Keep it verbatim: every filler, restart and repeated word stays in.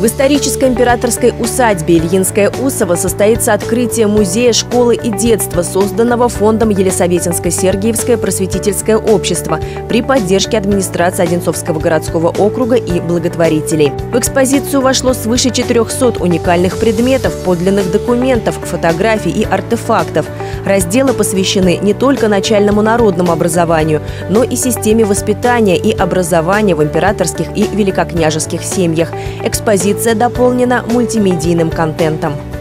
В исторической императорской усадьбе Ильинское Усово состоится открытие музея школы и детства, созданного фондом Елисаветинско-Сергиевское просветительское общество при поддержке администрации Одинцовского городского округа и благотворителей. В экспозицию вошло свыше четырёхсот уникальных предметов, подлинных документов, фотографий и артефактов. Разделы посвящены не только начальному народному образованию, но и системе воспитания и образования в императорских и великокняжеских семьях. Экспозиция дополнена мультимедийным контентом.